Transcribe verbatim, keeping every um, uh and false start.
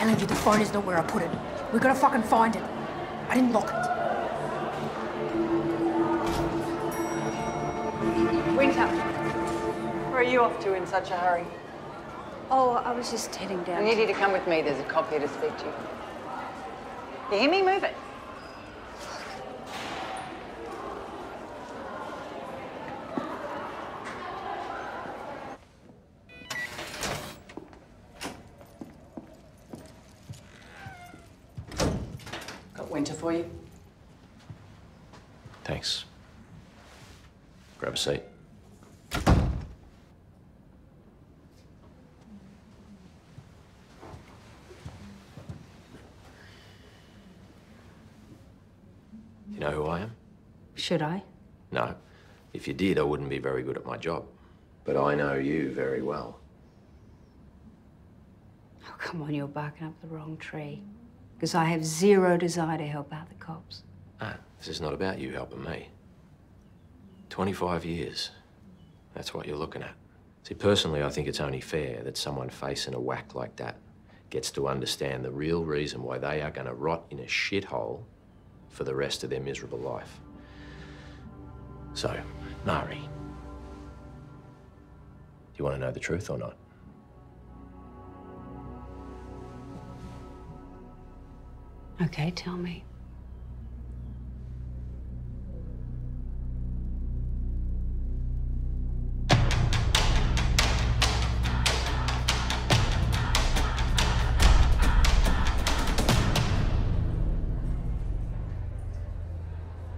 telling you the phone is not where I put it. We gotta fucking find it. I didn't lock it. Winter, where are you off to in such a hurry? Oh, I was just heading down. I need you to come with me. There's a cop here to speak to you. You hear me? Move it. Got Winter for you. Thanks. Grab a seat. You know who I am? Should I? No. If you did, I wouldn't be very good at my job. But I know you very well. Oh, come on, you're barking up the wrong tree. Because I have zero desire to help out the cops. Ah, this is not about you helping me. twenty-five years. That's what you're looking at. See, personally, I think it's only fair that someone facing a whack like that gets to understand the real reason why they are going to rot in a shithole for the rest of their miserable life. So, Mari, do you want to know the truth or not? Okay, tell me.